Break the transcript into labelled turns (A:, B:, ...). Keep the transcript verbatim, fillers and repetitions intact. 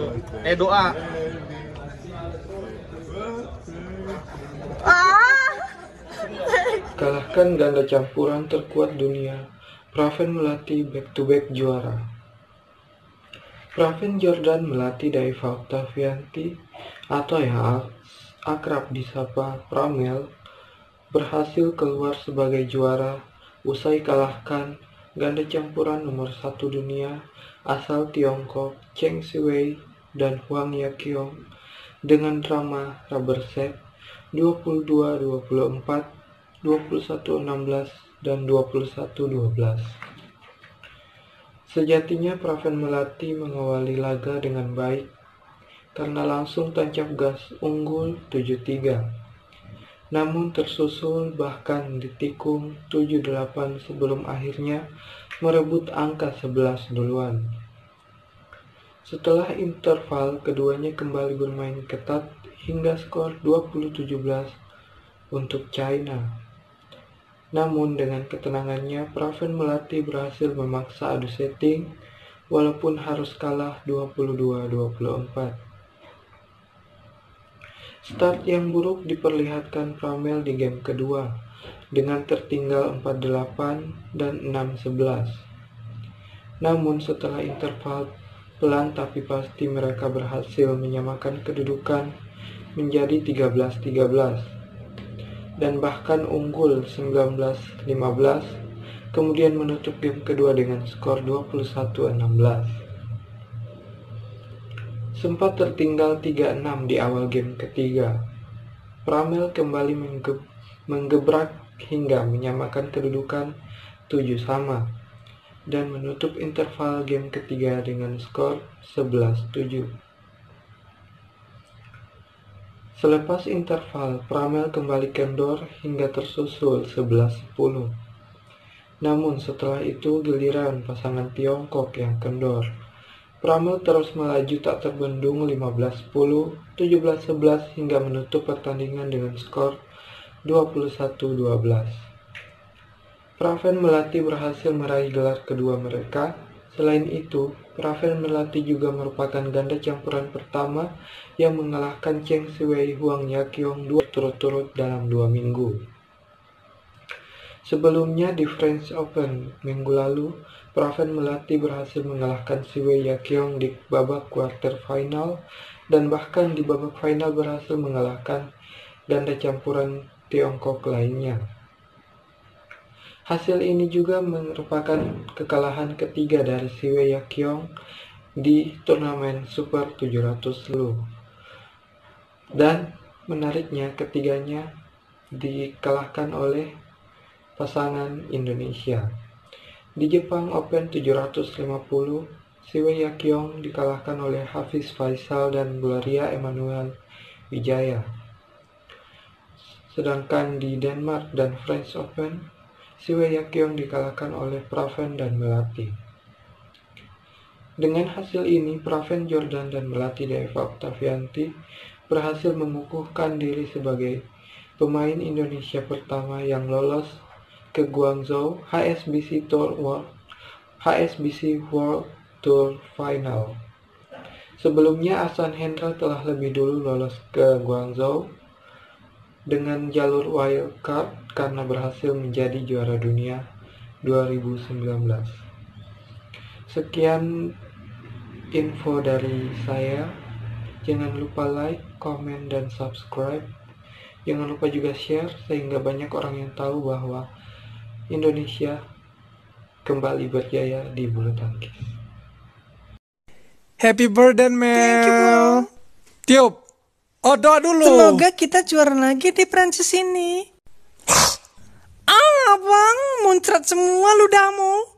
A: Eh doa.
B: Ah.
C: Kalahkan ganda campuran terkuat dunia, Praven Melati back-to-back juara. Praven Jordan Melati Daiva Oktavianti atau yang akrab disapa Pramel berhasil keluar sebagai juara usai kalahkan ganda campuran nomor satu dunia asal Tiongkok Cheng Siwei dan Huang Yaqiong dengan drama rubber set dua puluh dua dua puluh empat, dua puluh satu enam belas, dan dua puluh satu dua belas. Sejatinya Praven Melati mengawali laga dengan baik karena langsung tancap gas unggul tujuh tiga. Namun tersusul bahkan ditikung tujuh delapan sebelum akhirnya merebut angka sebelas duluan. Setelah interval, keduanya kembali bermain ketat hingga skor dua puluh tujuh belas untuk China. Namun dengan ketenangannya, Praven Melati berhasil memaksa adu setting walaupun harus kalah dua puluh dua dua puluh empat. Start yang buruk diperlihatkan Pramel di game kedua dengan tertinggal empat delapan dan enam sebelas. Namun setelah interval, pelan tapi pasti mereka berhasil menyamakan kedudukan menjadi tiga belas tiga belas dan bahkan unggul sembilan belas lima belas, kemudian menutup game kedua dengan skor dua puluh satu enam belas. Sempat tertinggal tiga enam di awal game ketiga, Pramel kembali mengge menggebrak hingga menyamakan kedudukan tujuh sama dan menutup interval game ketiga dengan skor sebelas tujuh. Selepas interval, Pramel kembali kendor hingga tersusul sebelas sepuluh. Namun setelah itu giliran pasangan Tiongkok yang kendor. Pramel terus melaju tak terbendung lima belas sepuluh, tujuh belas sebelas hingga menutup pertandingan dengan skor dua puluh satu dua belas. Praven Melati berhasil meraih gelar kedua mereka. Selain itu, Praven Melati juga merupakan ganda campuran pertama yang mengalahkan Cheng Siwei Huang Yaqiong dua turut-turut dalam dua minggu. Sebelumnya di French Open minggu lalu, Praven Melati berhasil mengalahkan Siwei Yaqiong di babak quarter final dan bahkan di babak final berhasil mengalahkan ganda campuran Tiongkok lainnya. Hasil ini juga merupakan kekalahan ketiga dari Siwei Yaqiong di turnamen Super tujuh ratus lu. Dan menariknya ketiganya dikalahkan oleh pasangan Indonesia. Di Jepang Open tujuh ratus lima puluh, Siwei Yaqiong dikalahkan oleh Hafiz Faisal dan Gloria Emmanuel Wijaya. Sedangkan di Denmark dan French Open, Siwei Yaqiong dikalahkan oleh Praven dan Melati. Dengan hasil ini, Praven Jordan dan Melati Daiva Oktavianti berhasil mengukuhkan diri sebagai pemain Indonesia pertama yang lolos ke Guangzhou H S B C Tour World, H S B C World Tour Final. Sebelumnya Ahsan Hendra telah lebih dulu lolos ke Guangzhou dengan jalur wild card karena berhasil menjadi juara dunia dua ribu sembilan belas. Sekian info dari saya. Jangan lupa like, komen, dan subscribe. Jangan lupa juga share sehingga banyak orang yang tahu bahwa Indonesia kembali berjaya di bulu tangkis.
D: Happy birthday, Mel.
B: Thank you, bro.
D: Tiup. Oh, doa dulu.
B: Semoga kita juara lagi di Prancis ini. Ah, bang, muncrat semua ludahmu.